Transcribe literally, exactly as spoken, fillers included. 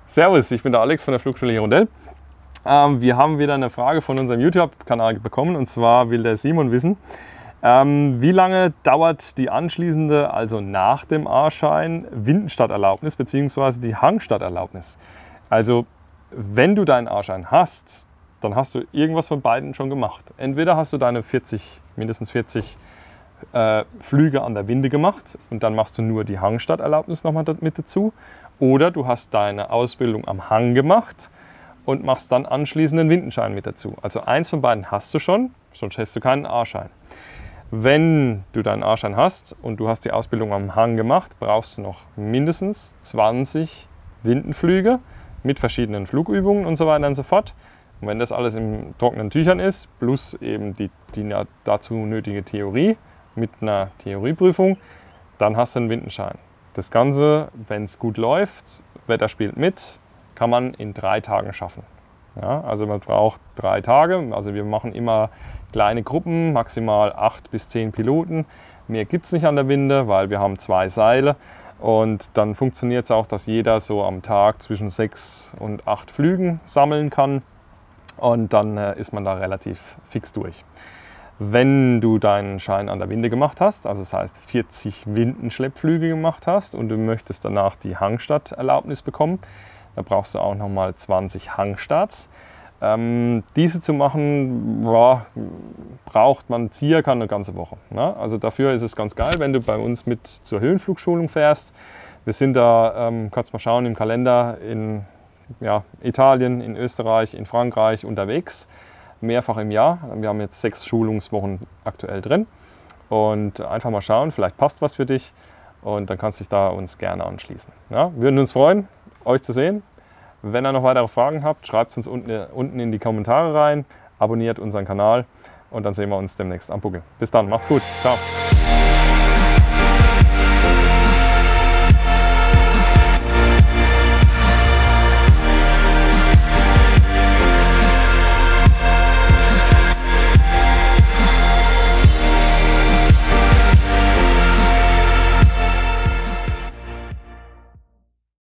Servus, ich bin der Alex von der Flugschule Hirondell. Ähm, wir haben wieder eine Frage von unserem YouTube-Kanal bekommen, und zwar will der Simon wissen, ähm, wie lange dauert die anschließende, also nach dem A-Schein, Windenstarterlaubnis bzw. die Hangstarterlaubnis? Also wenn du deinen A-Schein hast, dann hast du irgendwas von beiden schon gemacht. Entweder hast du deine vierzig, mindestens vierzig äh, Flüge an der Winde gemacht und dann machst du nur die Hangstarterlaubnis nochmal mit dazu. Oder du hast deine Ausbildung am Hang gemacht und machst dann anschließend den Windenschein mit dazu. Also eins von beiden hast du schon, sonst hast du keinen A-Schein. Wenn du deinen A-Schein hast und du hast die Ausbildung am Hang gemacht, brauchst du noch mindestens zwanzig Windenflüge mit verschiedenen Flugübungen und so weiter und so fort. Und wenn das alles in trockenen Tüchern ist, plus eben die, die dazu nötige Theorie mit einer Theorieprüfung, dann hast du einen Windenschein. Das Ganze, wenn es gut läuft, Wetter spielt mit, kann man in drei Tagen schaffen. Ja, also man braucht drei Tage, also wir machen immer kleine Gruppen, maximal acht bis zehn Piloten. Mehr gibt es nicht an der Winde, weil wir haben zwei Seile. Und dann funktioniert es auch, dass jeder so am Tag zwischen sechs und acht Flügen sammeln kann. Und dann äh, ist man da relativ fix durch. Wenn du deinen Schein an der Winde gemacht hast, also das heißt vierzig Windenschleppflüge gemacht hast und du möchtest danach die Hangstarterlaubnis bekommen, dann brauchst du auch nochmal zwanzig Hangstarts. Ähm, diese zu machen, boah, braucht man circa eine ganze Woche. Ne? Also dafür ist es ganz geil, wenn du bei uns mit zur Höhenflugschulung fährst. Wir sind da, ähm, kannst mal schauen, im Kalender in ja, Italien, in Österreich, in Frankreich unterwegs. Mehrfach im Jahr. Wir haben jetzt sechs Schulungswochen aktuell drin. Und einfach mal schauen, vielleicht passt was für dich. Und dann kannst du dich da uns gerne anschließen. Ja, wir würden uns freuen, euch zu sehen. Wenn ihr noch weitere Fragen habt, schreibt es uns unten, unten in die Kommentare rein. Abonniert unseren Kanal und dann sehen wir uns demnächst am Buckel. Bis dann, macht's gut. Ciao.